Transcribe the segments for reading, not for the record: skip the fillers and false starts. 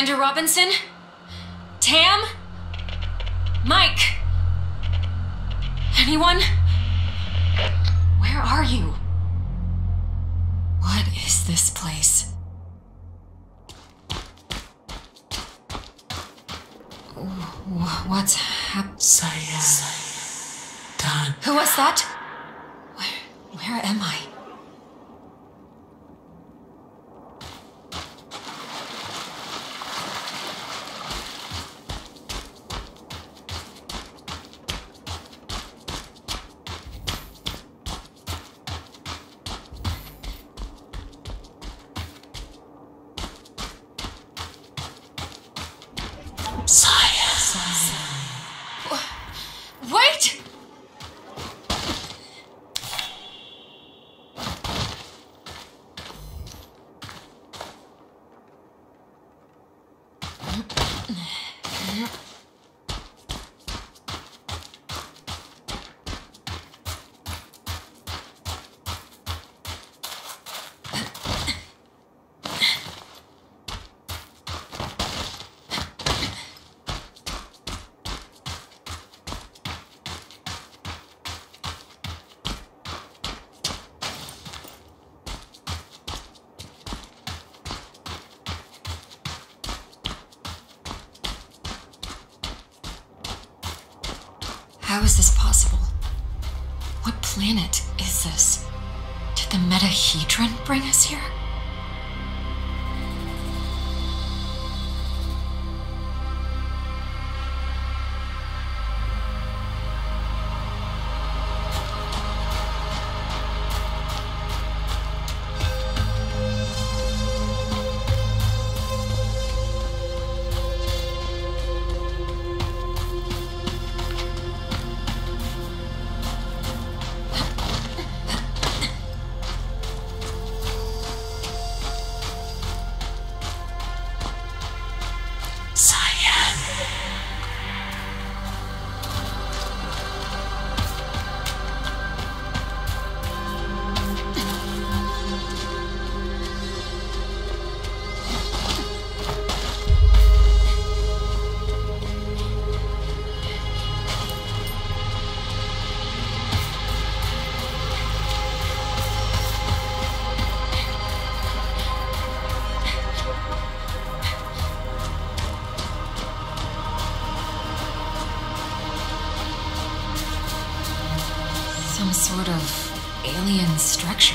Commander Robinson? Tam? Mike? Anyone? Where are you? What is this place? What's happening? Done. Who was that? Where am I? Wait! How is this possible? What planet is this? Did the metahedron bring us here? Some sort of alien structure.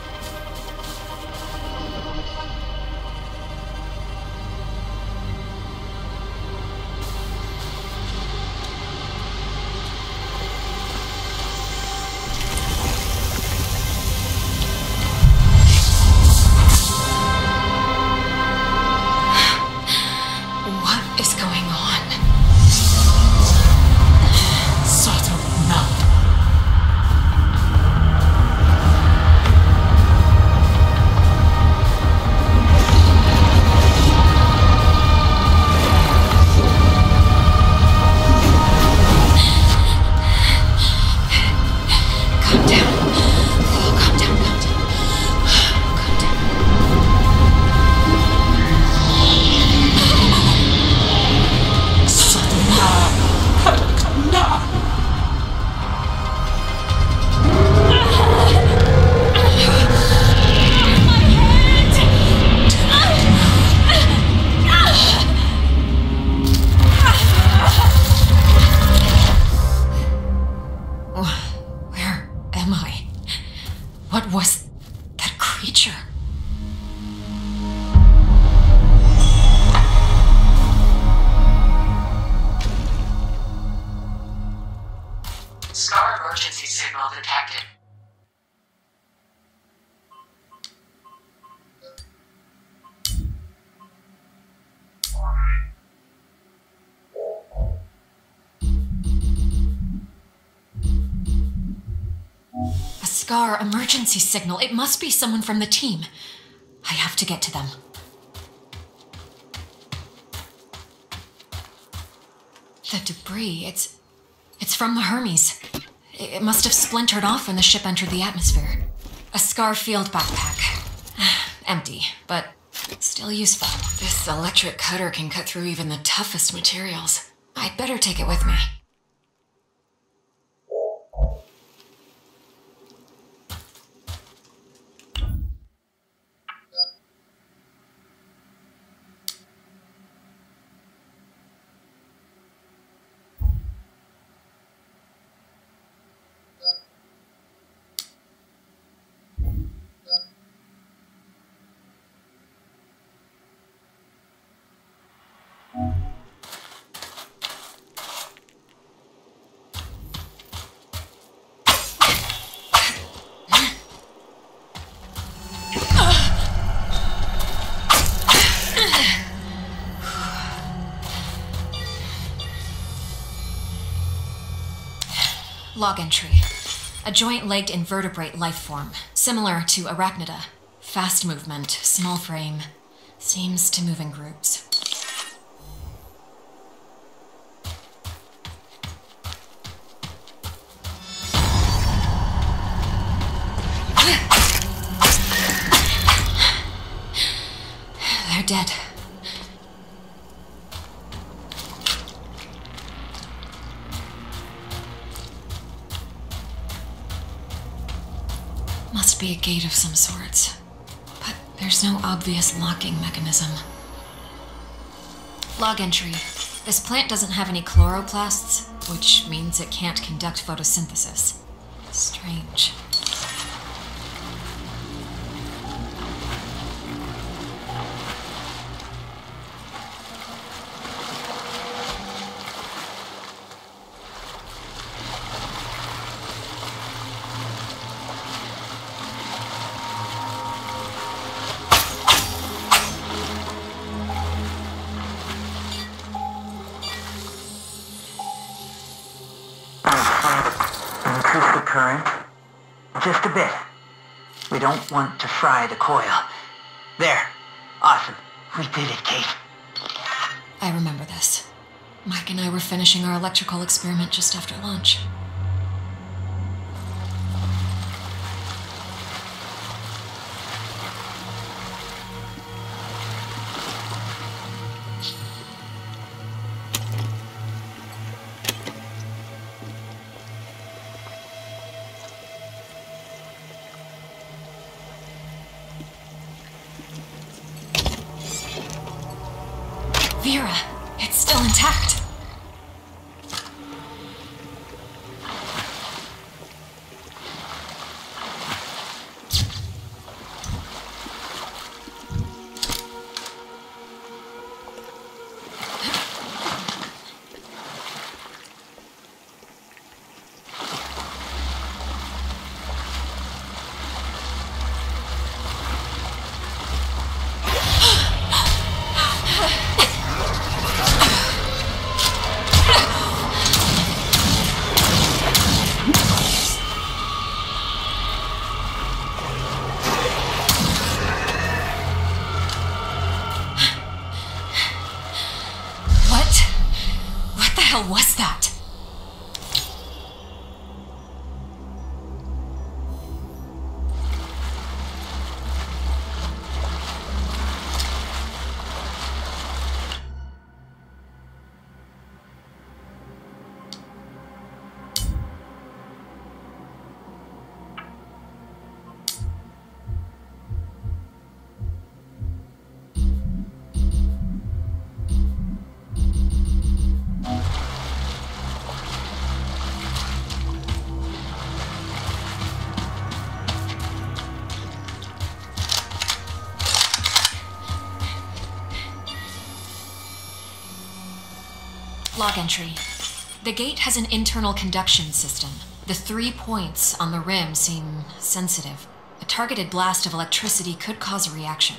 What is going on? Where am I? What was that creature? Scar emergency signal detected. A Scar emergency signal. It must be someone from the team. I have to get to them. The debris, it's from the Hermes. It must have splintered off when the ship entered the atmosphere. A Scar field backpack. Empty, but Still useful. This electric cutter can cut through even the toughest materials. I'd better take it with me. Log entry. A joint-legged invertebrate life form, similar to arachnida. Fast movement, small frame. Seems to move in groups. They're dead. Must be a gate of some sorts. But there's no obvious locking mechanism. Log entry. This plant doesn't have any chloroplasts, which means it can't conduct photosynthesis. Strange. Increase the current. Just a bit. We don't want to fry the coil. There. Awesome. We did it, Kate. I remember this. Mike and I were finishing our electrical experiment just after lunch. Vera, it's still intact. What the hell was that? Log entry. The gate has an internal conduction system. The 3 points on the rim seem sensitive. A targeted blast of electricity could cause a reaction.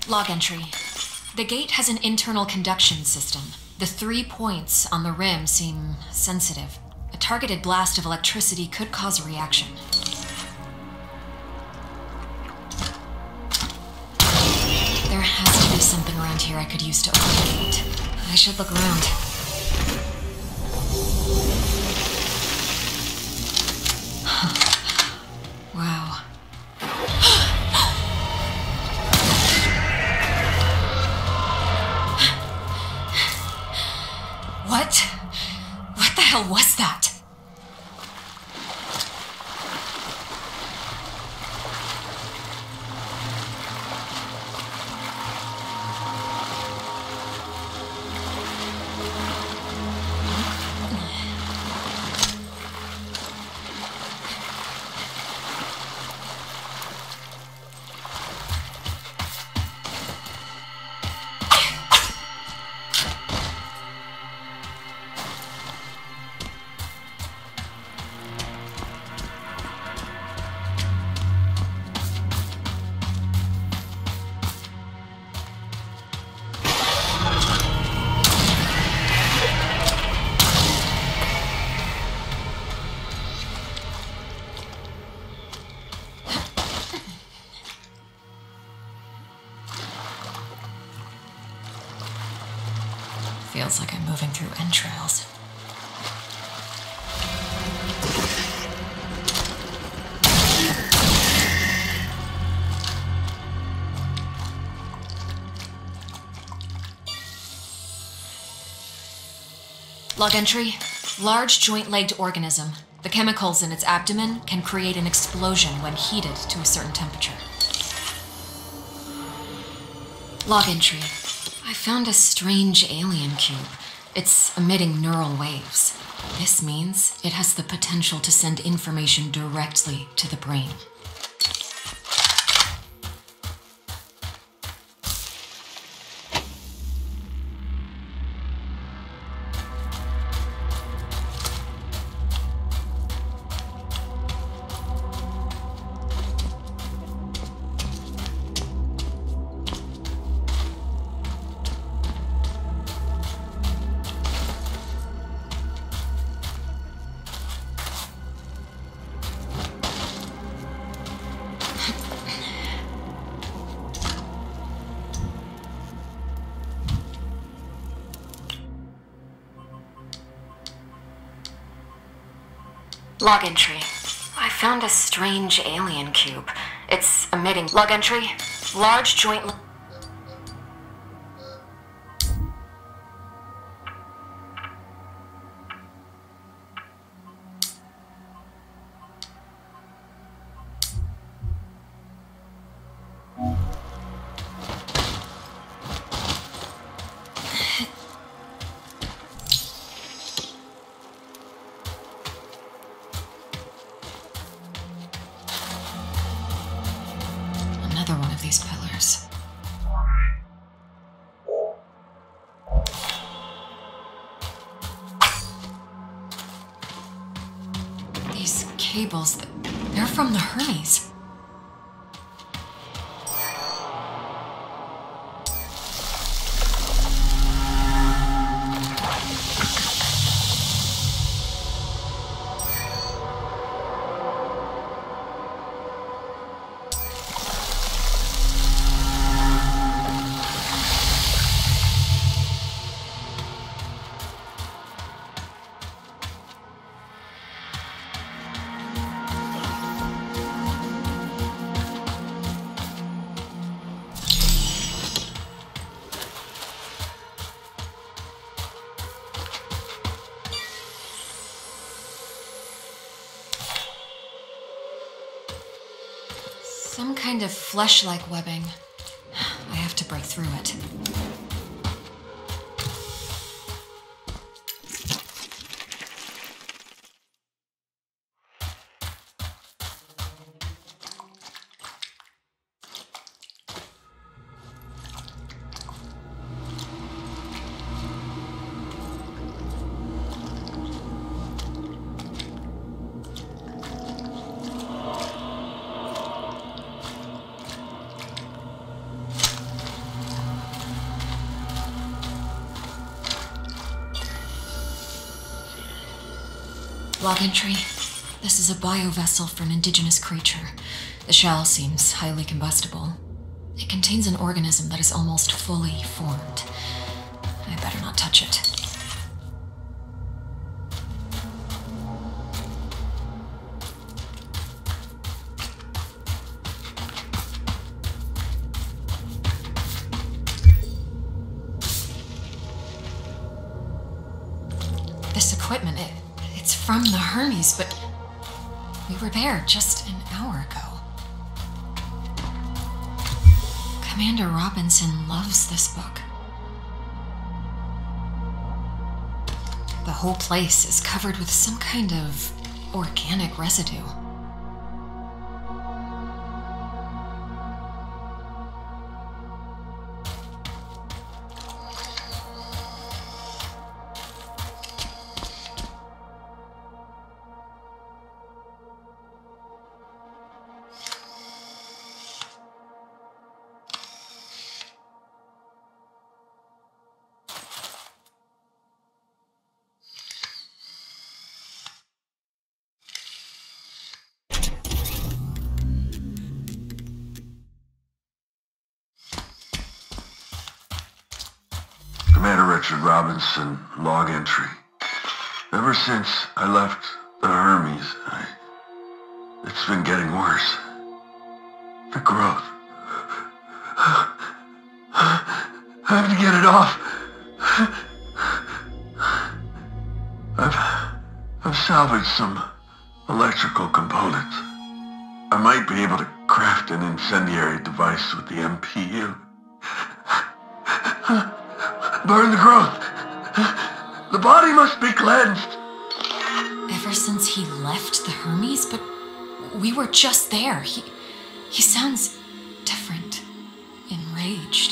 Log entry. The gate has an internal conduction system. The 3 points on the rim seem sensitive. A targeted blast of electricity could cause a reaction. There has to be something around here I could use to open the gate. I should look around. Wow. What the hell was that? Feels like I'm moving through entrails. Log entry. Large joint-legged organism. The chemicals in its abdomen can create an explosion when heated to a certain temperature. Log entry. I found a strange alien cube. It's emitting neural waves. This means it has the potential to send information directly to the brain. Log entry. I found a strange alien cube. It's emitting. Log entry. Large joint. Another one of these pillars. These cables, they're from the Hermes. Some kind of flesh-like webbing. I have to break through it. Log entry. This is a biovessel for an indigenous creature. The shell seems highly combustible. It contains an organism that is almost fully formed. I better not touch it. This equipment, it's from the Hermes, but we were there just an hour ago. Commander Robinson loves this book. The whole place is covered with some kind of organic residue. Commander Richard Robinson, log entry. Ever since I left the Hermes, it's been getting worse. The growth. I have to get it off. I've salvaged some electrical components. I might be able to craft an incendiary device with the MPU. Burn the growth. The body must be cleansed. Ever since he left the Hermes, but we were just there. He sounds different, enraged.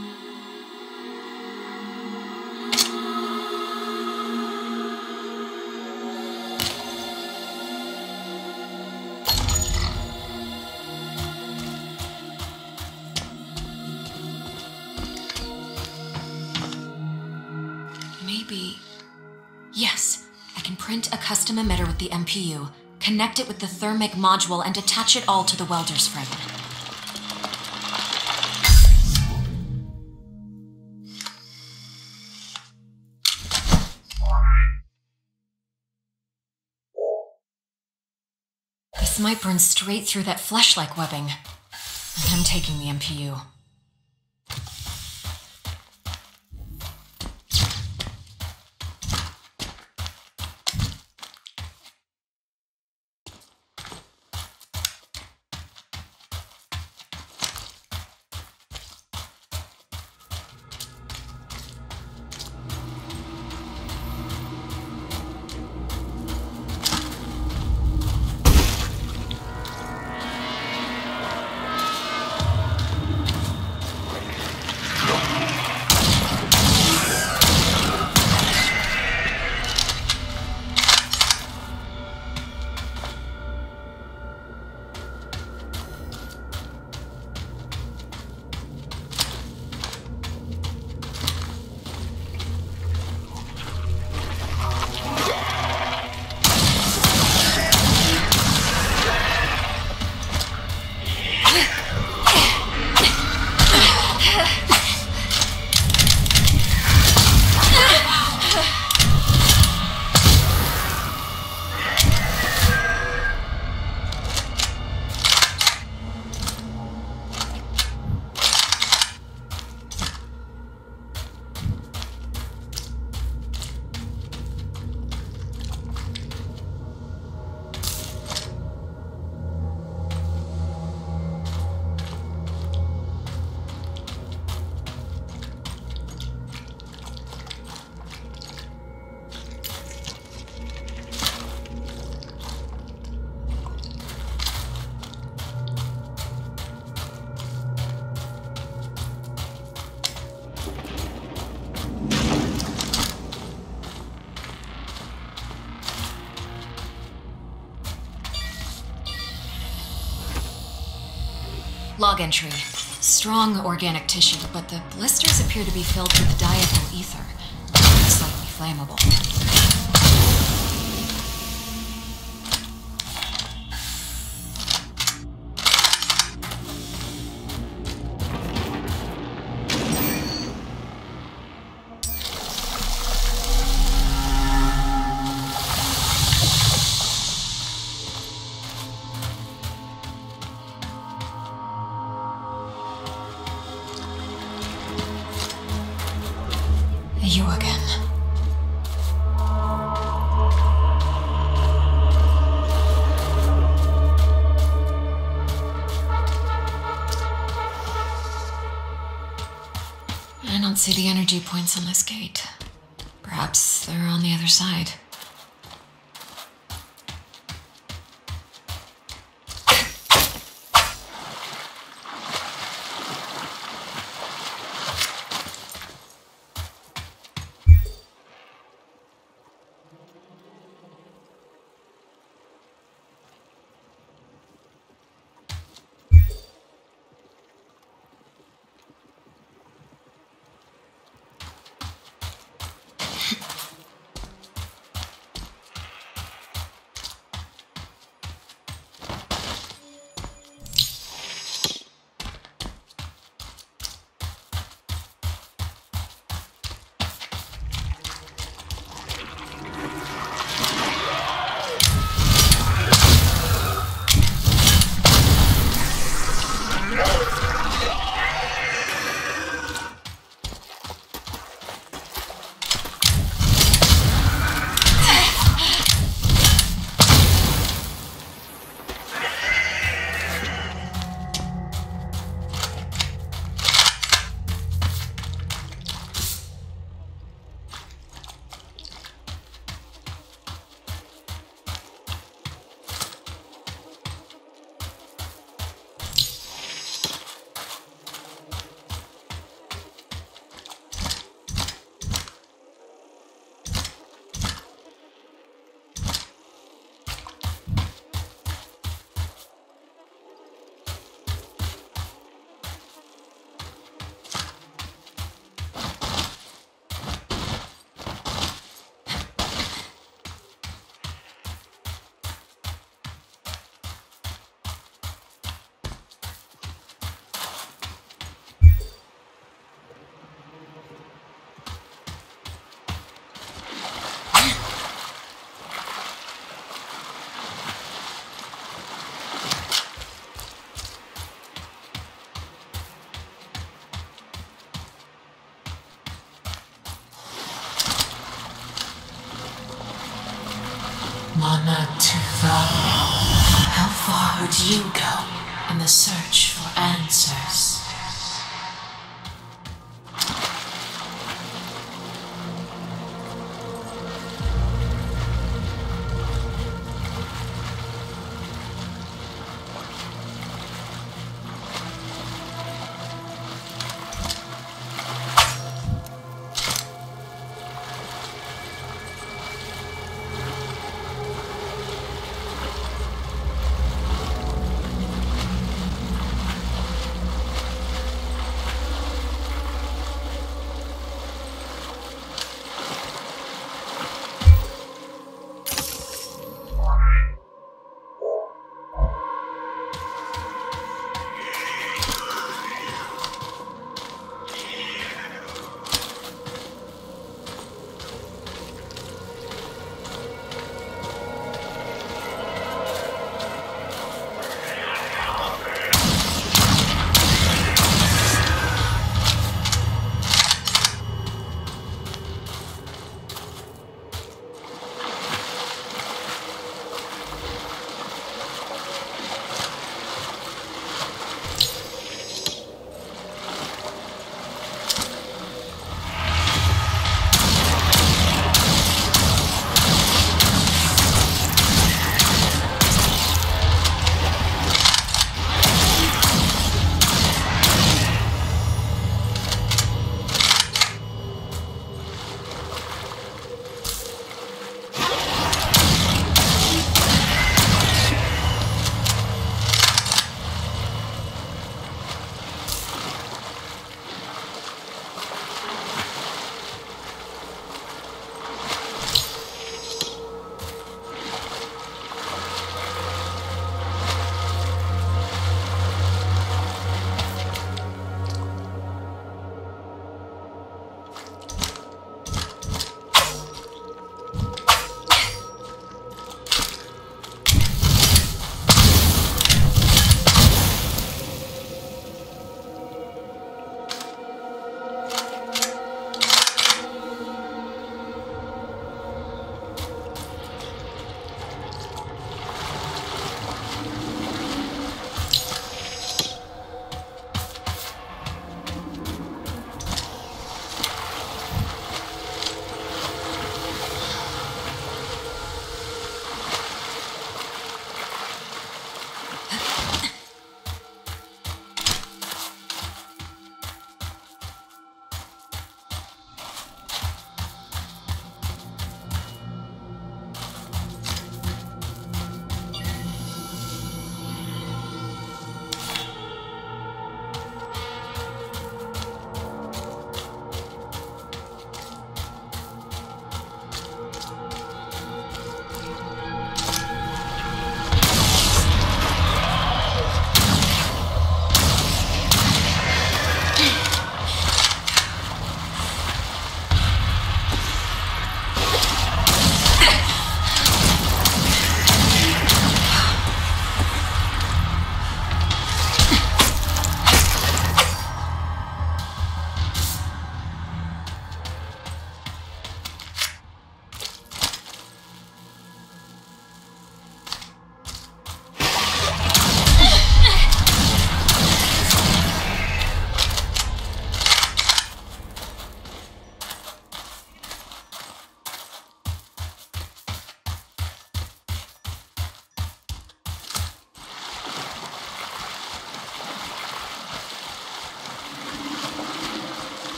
Yes, I can print a custom emitter with the MPU, connect it with the thermic module, and attach it all to the welder's frame. This might burn straight through that flesh-like webbing. I'm taking the MPU. Log entry. Strong organic tissue, but the blisters appear to be filled with diethyl ether. Slightly flammable. You again. I don't see the energy points on this gate. Perhaps they're on the other side. How far would you go in the search for answers?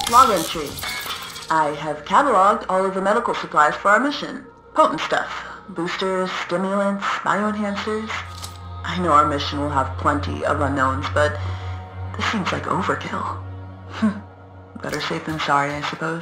Log entry. I have cataloged all of the medical supplies for our mission. Potent stuff. Boosters, stimulants, bioenhancers. I know our mission will have plenty of unknowns, but this seems like overkill. Better safe than sorry, I suppose.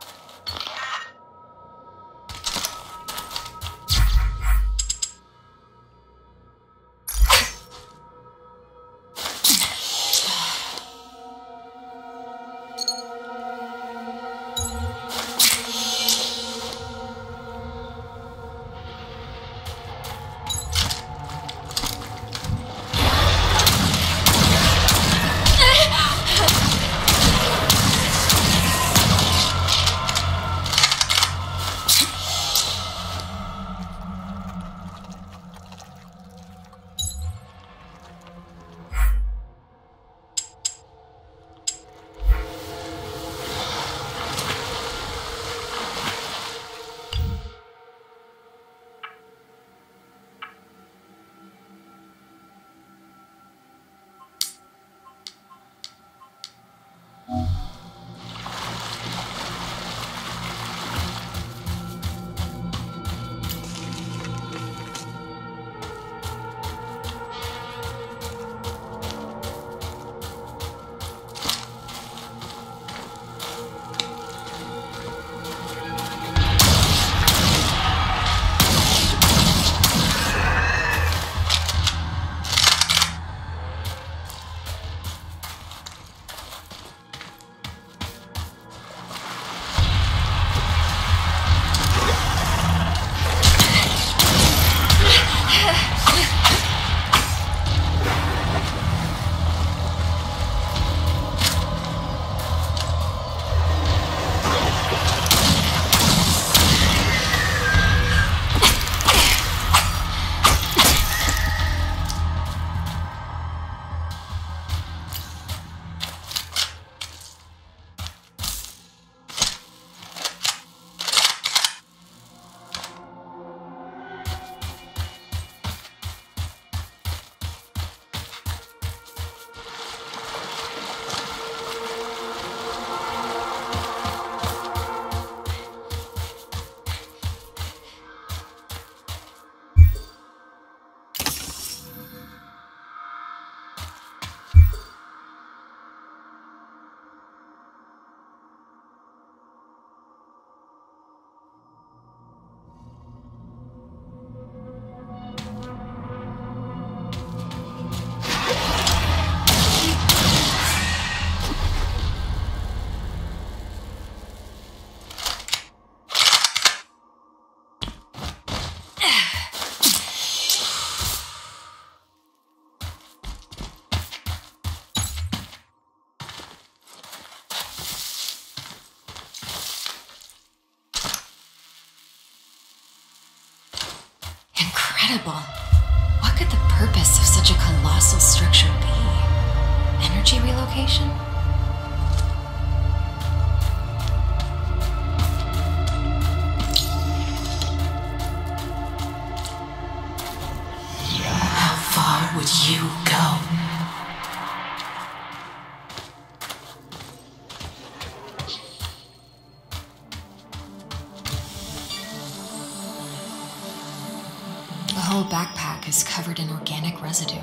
Incredible. What could the purpose of such a colossal structure be? Energy relocation? How far would you go? The whole backpack is covered in organic residue.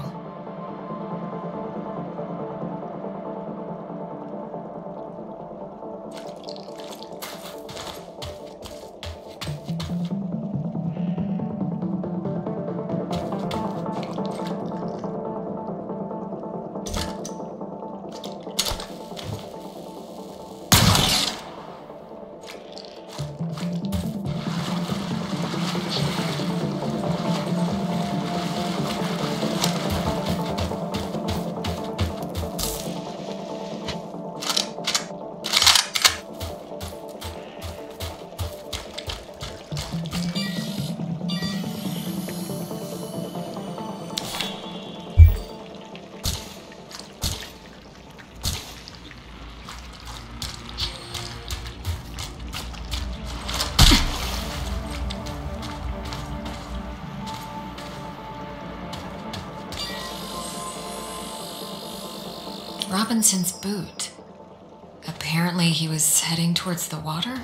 Robinson's boot. Apparently Apparently he was heading towards the water.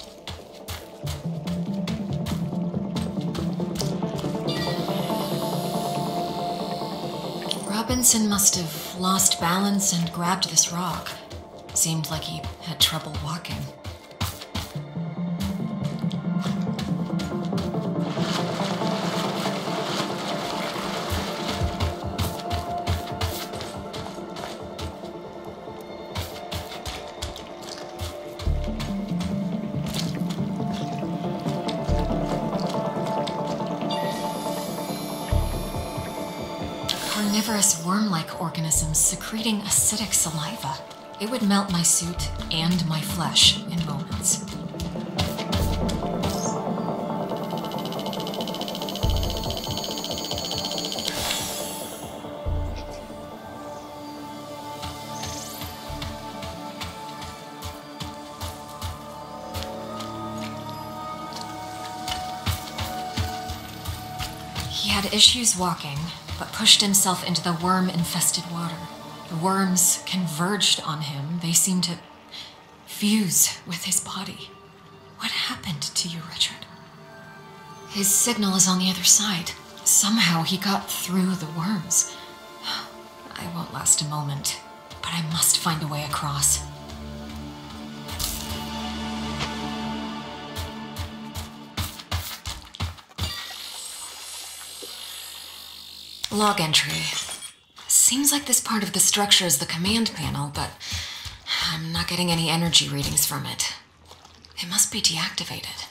Robinson must have lost balance and grabbed this rock. Seemed like he had trouble walking. Carnivorous worm-like organisms secreting acidic saliva. It would melt my suit and my flesh in moments. He had issues walking, but pushed himself into the worm-infested water. The worms converged on him. They seemed to fuse with his body. What happened to you, Richard? His signal is on the other side. Somehow he got through the worms. I won't last a moment, but I must find a way across. Log entry. Seems like this part of the structure is the command panel, but I'm not getting any energy readings from it. It must be deactivated.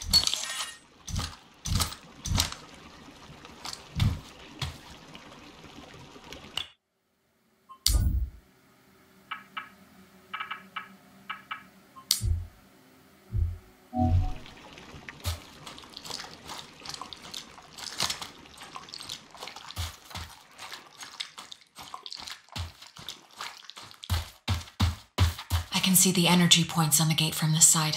I can see the energy points on the gate from this side.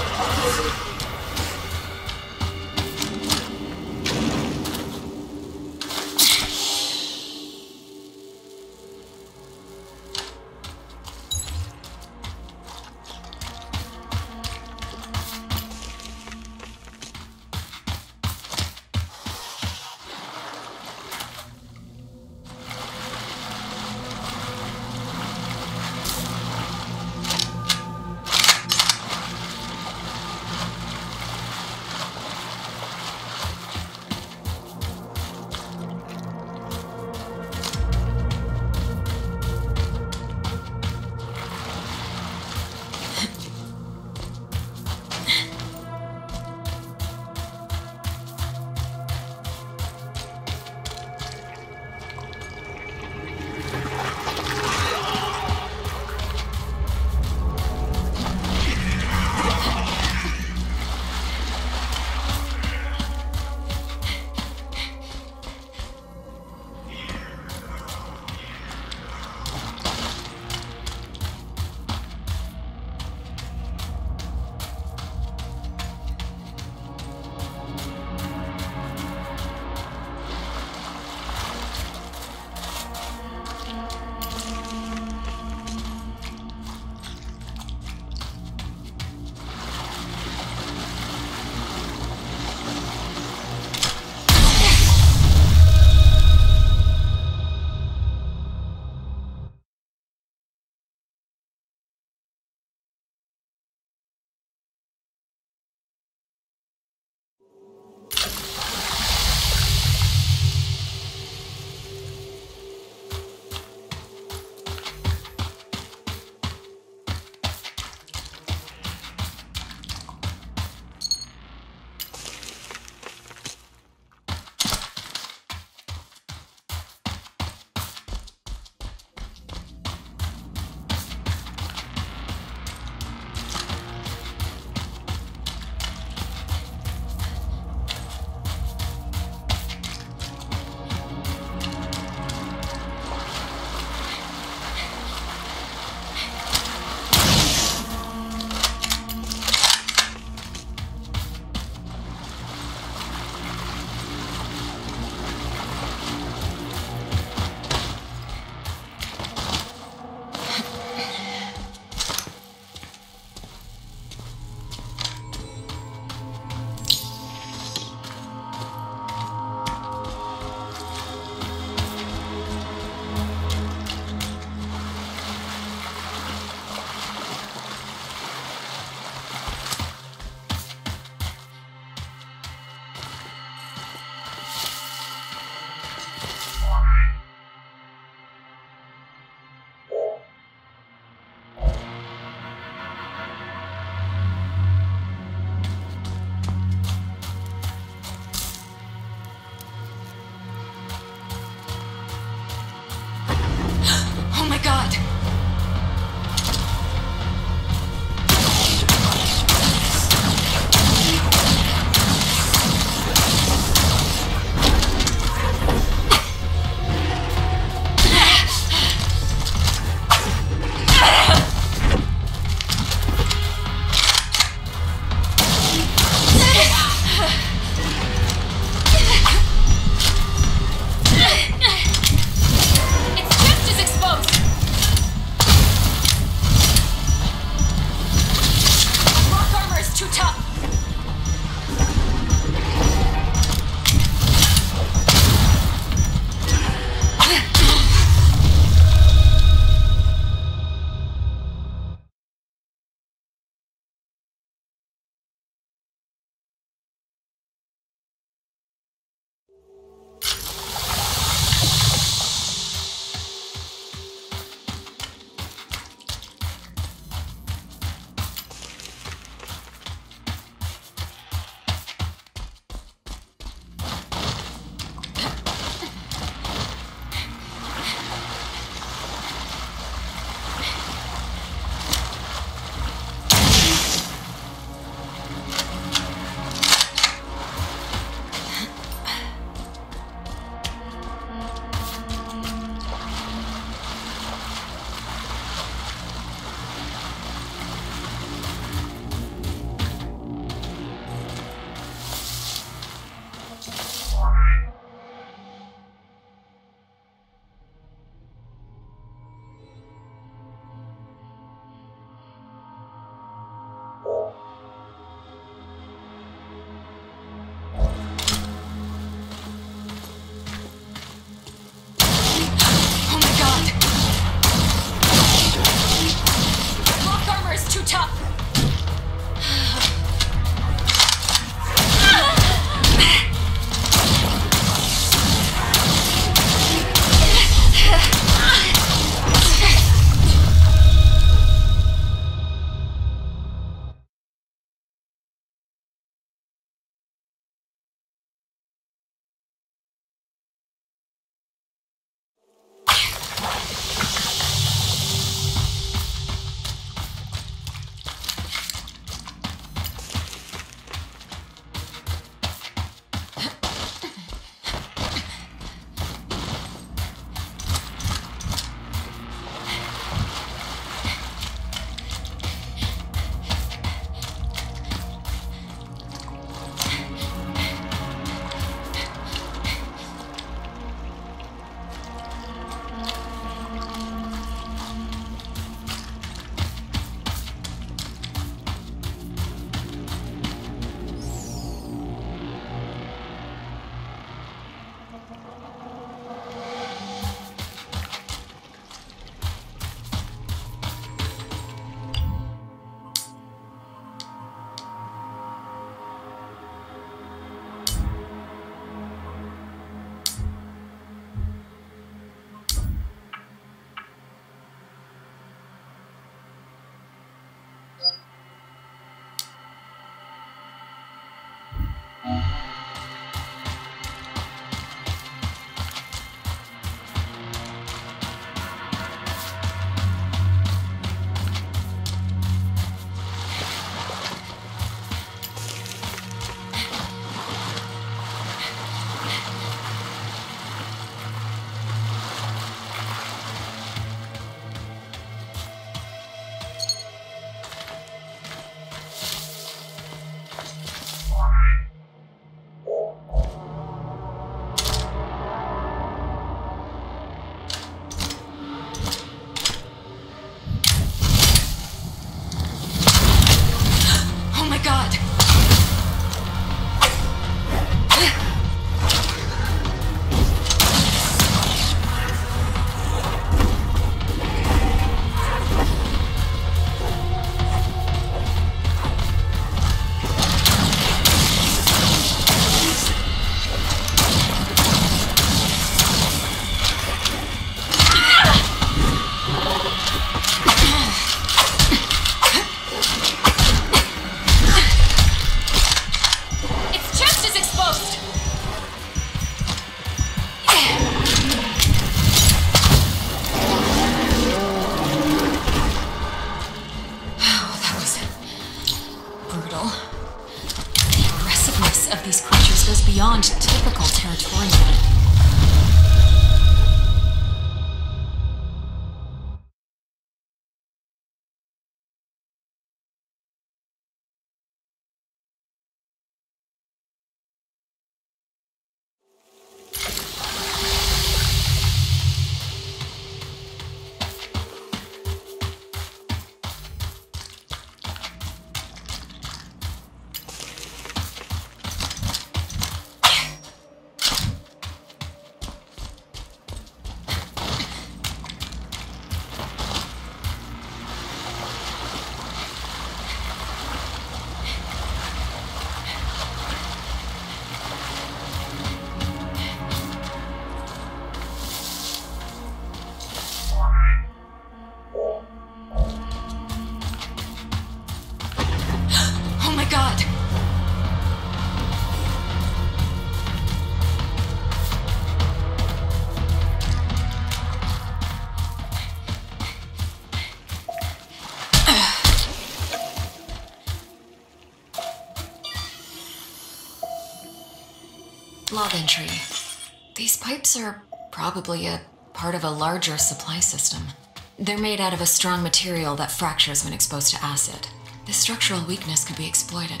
Log entry. These pipes are probably a part of a larger supply system. They're made out of a strong material that fractures when exposed to acid. This structural weakness could be exploited.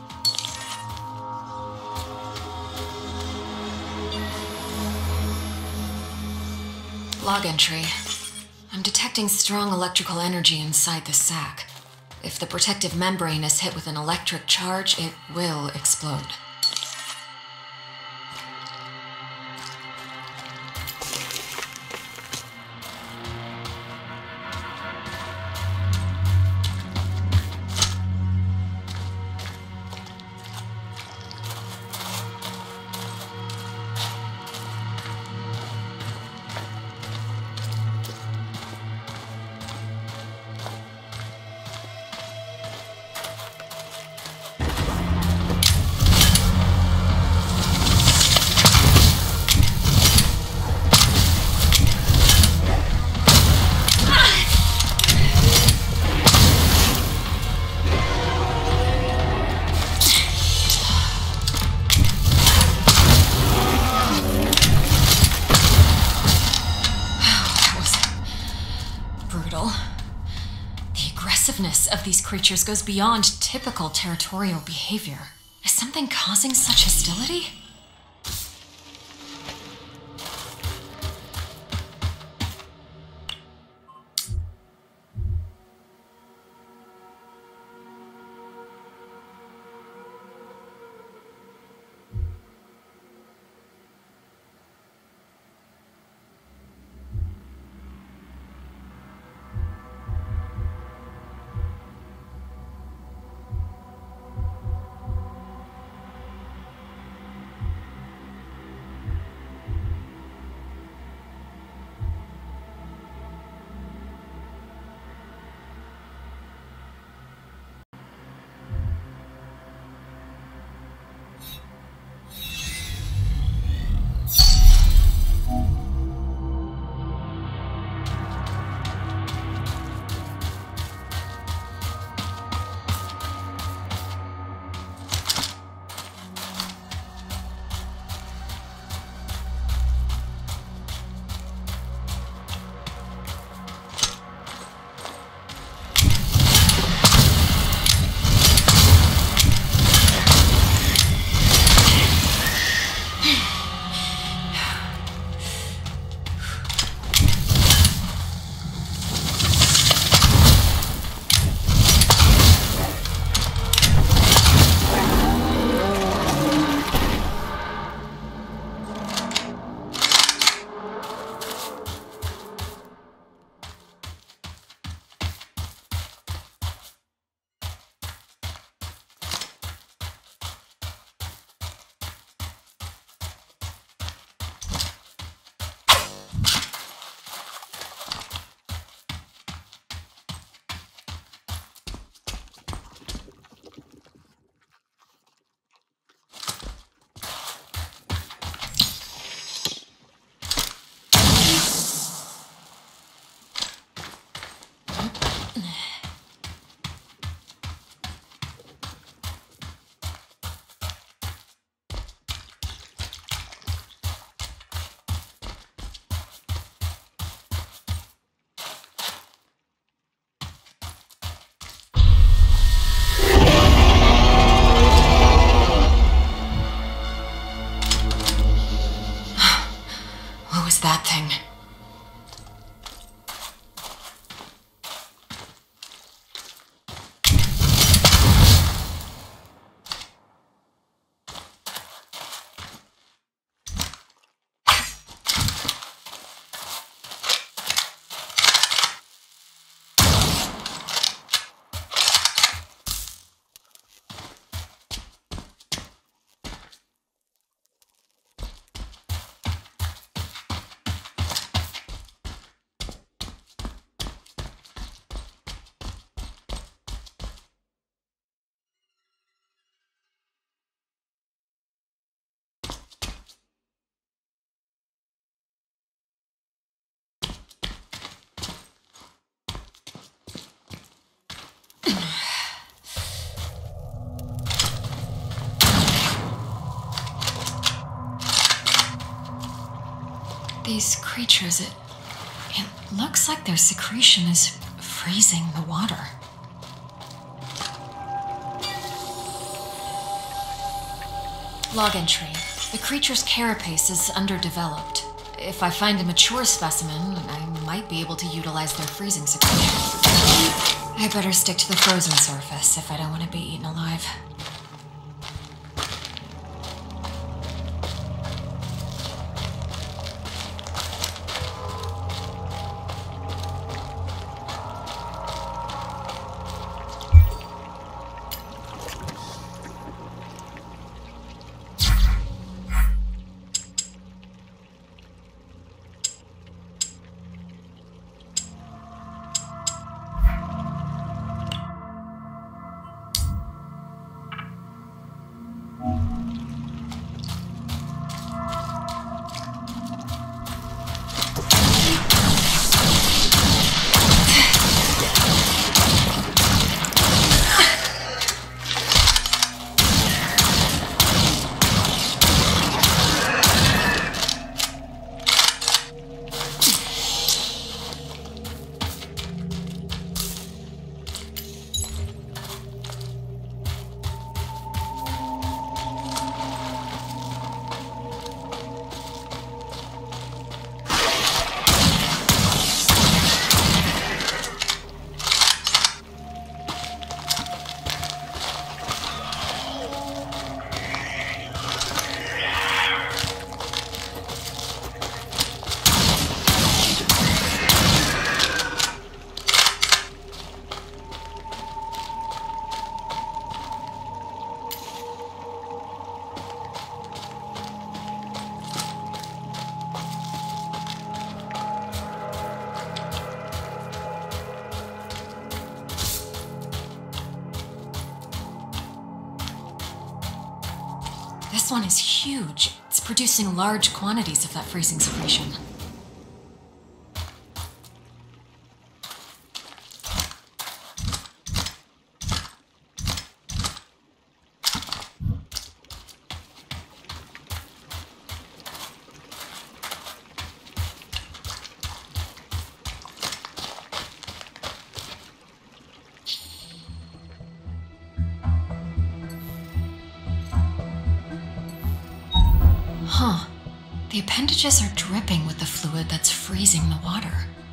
Log entry. I'm detecting strong electrical energy inside the sac. If the protective membrane is hit with an electric charge, it will explode. Of these creatures goes beyond typical territorial behavior. Is something causing such hostility? These creatures, it looks like their secretion is freezing the water. Log entry. The creature's carapace is underdeveloped. If I find a mature specimen, I might be able to utilize their freezing secretion. I better stick to the frozen surface if I don't want to be eaten alive. This one is huge. It's producing large quantities of that freezing secretion. Huh. The appendages are dripping with the fluid that's freezing the water.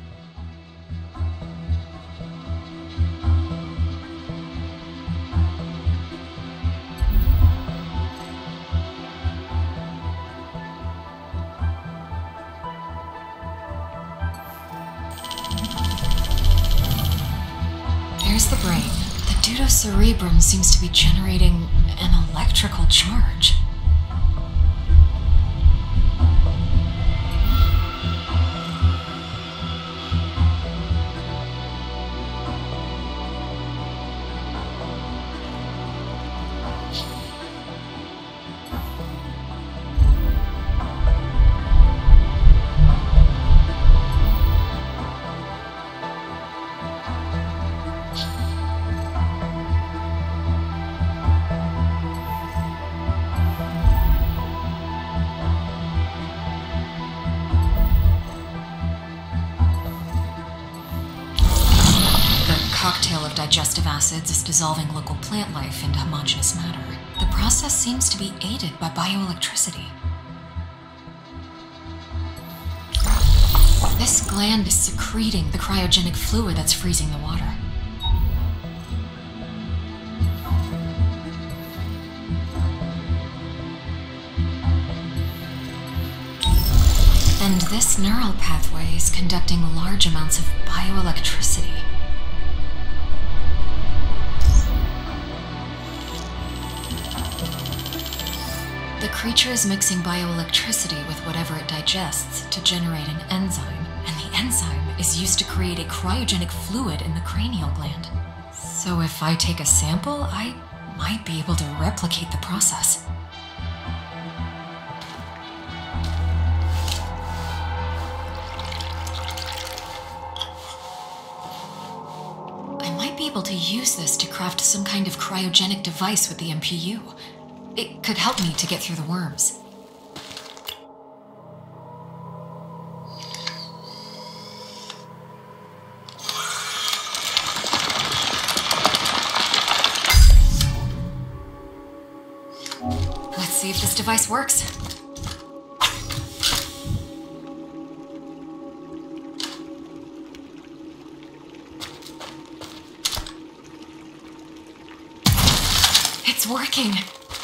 There's the brain. The deuterocerebrum seems to be generating an electrical charge. Cocktail of digestive acids is dissolving local plant life into homogeneous matter. The process seems to be aided by bioelectricity. This gland is secreting the cryogenic fluid that's freezing the water. And this neural pathway is conducting large amounts of bioelectricity. The creature is mixing bioelectricity with whatever it digests to generate an enzyme, and the enzyme is used to create a cryogenic fluid in the cranial gland. So if I take a sample, I might be able to replicate the process. I might be able to use this to craft some kind of cryogenic device with the MPU. It could help me to get through the worms. see if this device works. It's working.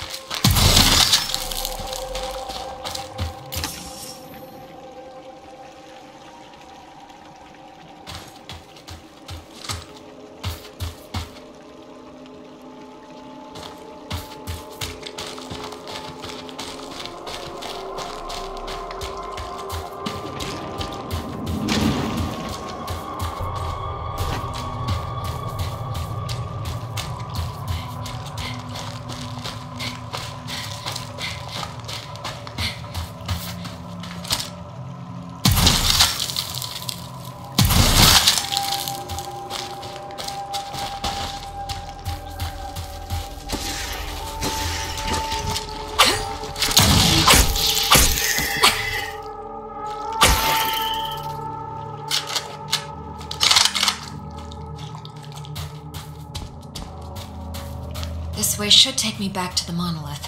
This way should take me back to the monolith.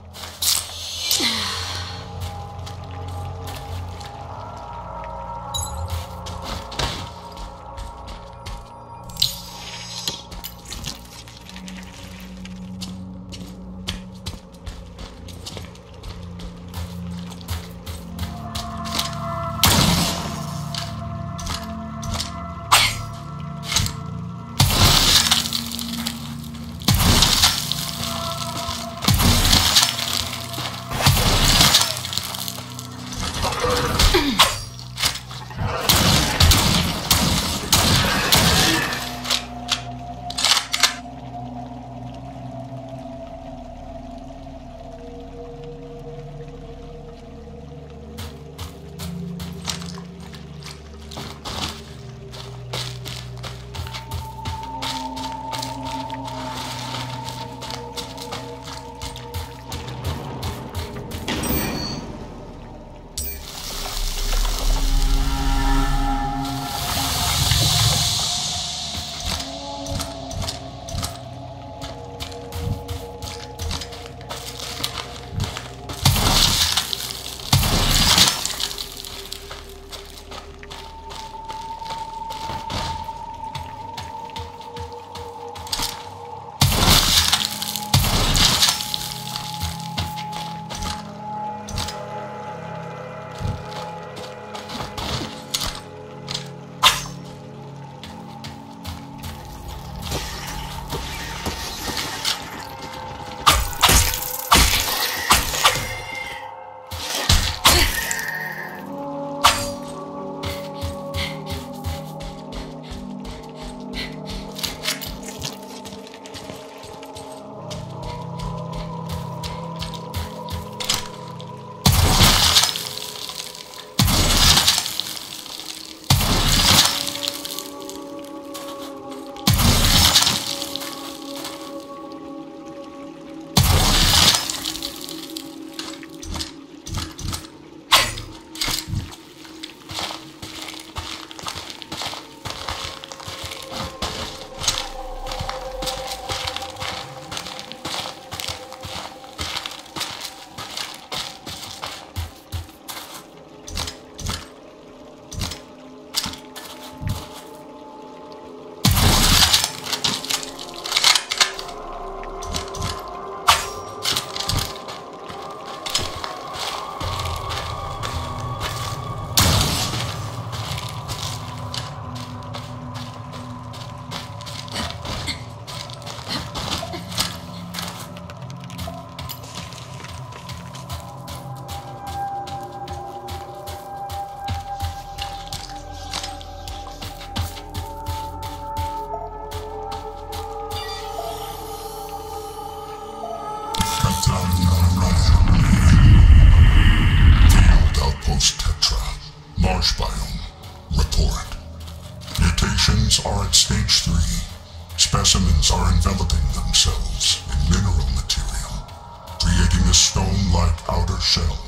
Specimens are enveloping themselves in mineral material, creating a stone-like outer shell.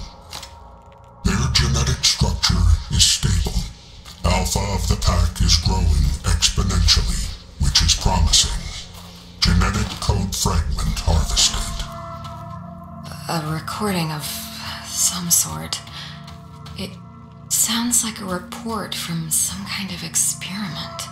Their genetic structure is stable. Alpha of the pack is growing exponentially, which is promising. Genetic code fragment harvested. A recording of some sort. It sounds like a report from some kind of experiment.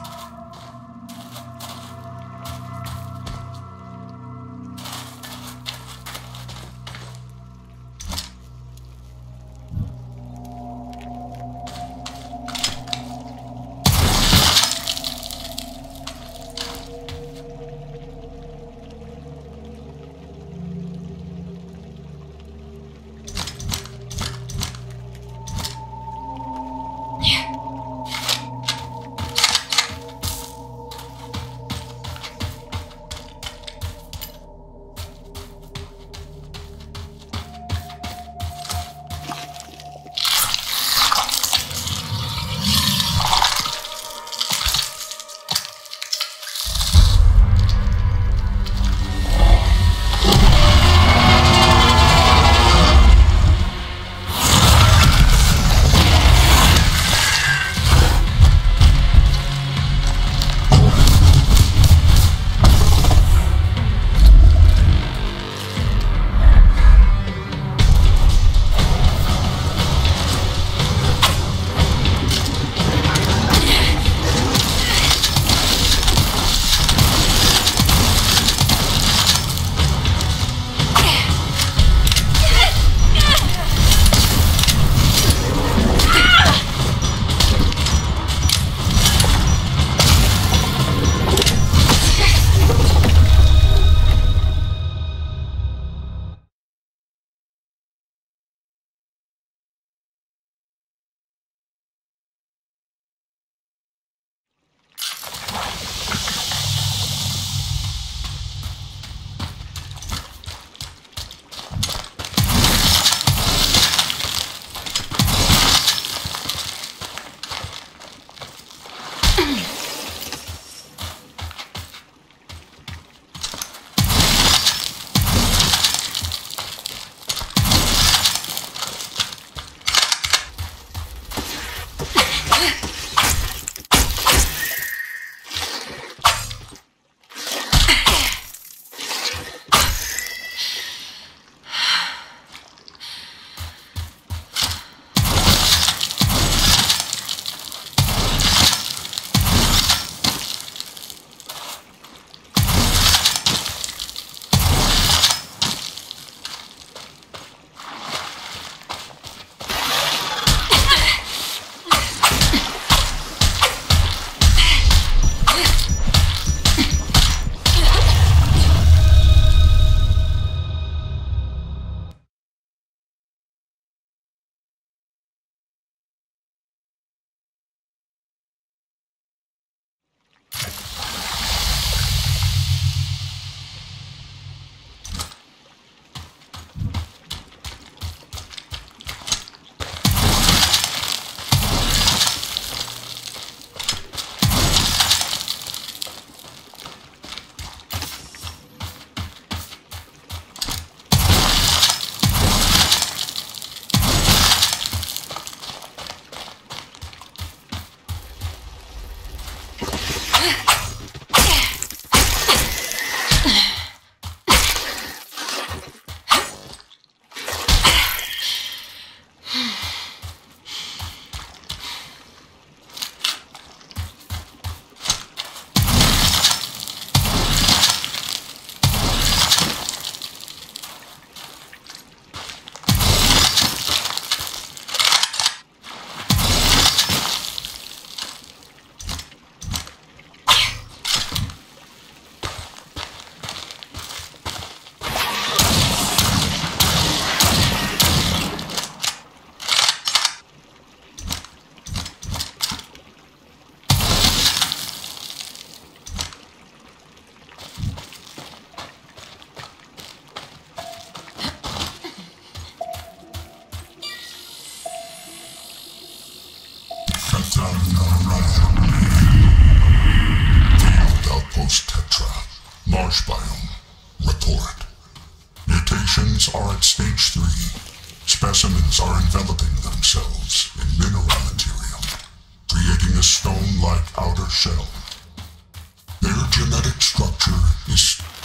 Marsh biome. Report. Mutations are at stage 3. Specimens are enveloping themselves in mineral material, creating a stone-like outer shell. Their genetic structure is